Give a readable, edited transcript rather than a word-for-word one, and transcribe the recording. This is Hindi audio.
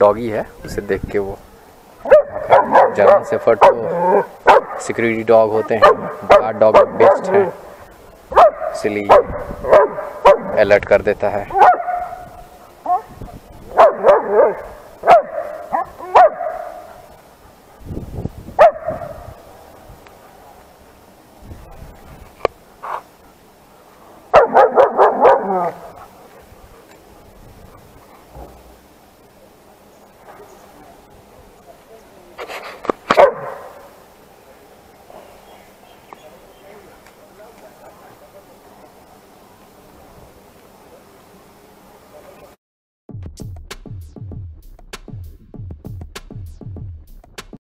डॉगी है, उसे देख के वो जर्मन शेफर्ड तो सिक्योरिटी डॉग होते हैं, गार्ड डॉग बेस्ट है, इसलिए अलर्ट कर देता है।